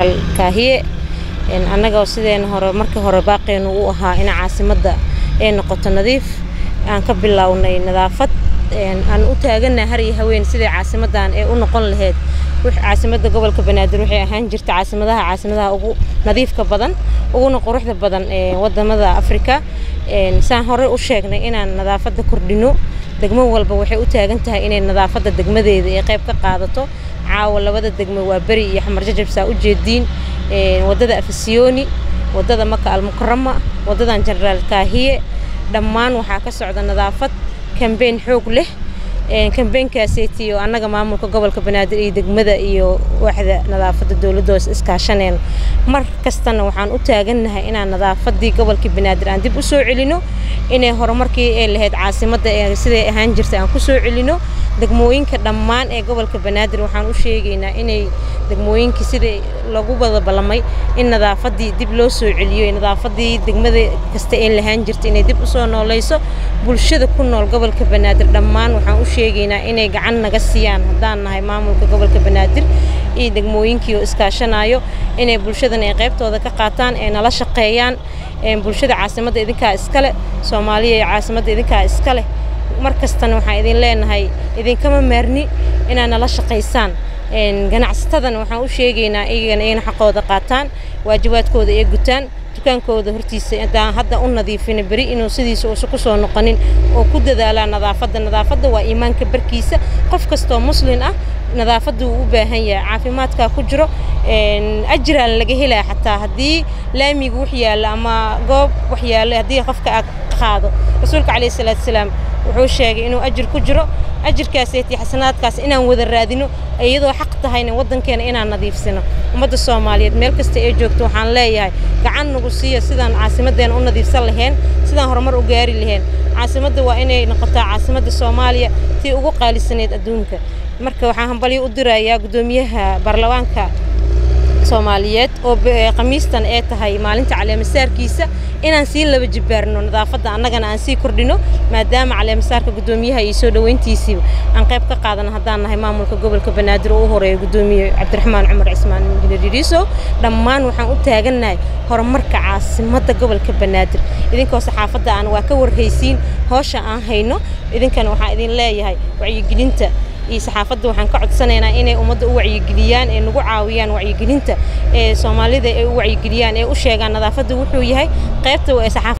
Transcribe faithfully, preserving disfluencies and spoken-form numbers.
kaahiye in anaga sideen hore markii hore baaqeen uu ahaa in caasimadda ay noqoto nadiif aan ka bilownay nadaafad aan u taaganahay har iyo haween sidii caasimadan ay u noqon lahayd wix caasimadda gobolka Banaadir waxay ahaan jirtay caasimadaha caasimadaha ugu nadiifka badan ugu quruxda badan ee wadamada Afrika een saan hore u sheegnay inaan nadaafadda kordhino degmo walba waxay u taagan tahay inay nadaafadda degmadeeda ay qayb ka qaadato caawa labada degmo waa bari iyo xamar jajabsa u jeedin ee wadada Afsiyooni wadada Maka al-Mukarrama wadadan General Kaahiye dhammaan waxa ka socda nadaafad campaign xoog leh ee campaign-kaasi oo anaga maamulka gobolka Banaadir iyo degmada iyo waaxda nadaafadda dawladda iskaashaneen mar kastana waxaan u taaganahay inaan nadaafadii gobolka Banaadir aan dib u soo celino inay horumarkii ay lahayd caasimadda ee sidee ahaan jirtay aan ku soo celino degmooyinka dhammaan ee gobolka Banaadir waxaan u sheegaynaa inay degmooyinka sidee lagu wada balamay in nadaafadii dib loo soo celiyo nadaafadii degmada kasta ee lahaan jirtay inay dib u soo noolayso bulshada ku nool gobolka Banaadir dhammaan waxaan u sheegaynaa inay gacan naga siiyaan hadaan nahay maamulka gobolka Banaadir iyo degmooyinkii oo iskaashanayo inay bulshada ay qaybtooda ka qaataan ee nala shaqeeyaan ee bulshada caasimadda idinka iskale Soomaaliya ee caasimadda idinka iskale markastana waxaan idin leenahay idinkama maarni inaan nala shaqeysaan een ganacsatada waxaan u sheegaynaa iyagana inay xaqooda qaataan waajibaadkooda ay gutaan dukaankooda hortiisa inta hadda u nadiifin bari inuu sidiisa oo ku soo noqonin oo ku dadaala nadaafadda nadaafadda waa iimaanka barkiisa qof kasto muslim ah nadaafaddu u baahan yahay caafimaadka ku jiro een ajraan laga helaa xataa hadii laamigu wax yaala ama goob wax yaala hadii qofka qaado rasuulka kaleey salaatu salaam wuxuu sheegay inuu ajir ku jiro ajirkaas ee xasanaadkaas inaan wada raadino iyadoo xaq tahayna wadankeena inaan nadiifsano ummadda Soomaaliyeed meel kasta ay joogto waxaan leeyahay gacan nagu siiya sidaan caasimadeena u nadiifsan lahayn sidaan horumar u gaari lahayn caasimadda waa inay noqotaa caasimadda Soomaaliya tii ugu qaalisaneed adduunka marka waxaan hambaliyo u dirayaa gudoomiyaha baarlamaanka Soomaaliyeed oo qamiistan ee tahay maalinta caleemasaarkiisa inaan si laba jibaarno nadaafadda annagana aan si kordhino maadaama caleemasaarka gudoomiyaha iyo soo dhaweyntiisii aan qayb ka qaadana hadaan nahay maamulka gobolka Banaadir oo horeeyo gudoomiye Cabdiraxmaan Cumar Cismaan Injineeriso dhammaan waxaan u taaganahay horumarka caasimadda gobolka Banaadir idinkoo saxaafadda aan waa ka warhaysiin hawsha aan hayno idinkana waxaan idin leeyahay wacyigelinta iyo saxaafadda waxaan ka codsanaynaa inay ummadda u wacyigeliyaan ee nagu caawiyaan wacyigelinta ee Soomaalida ay u wacyigeliyaan ee u sheegaan nadaafadda wuxuu yahay qaybta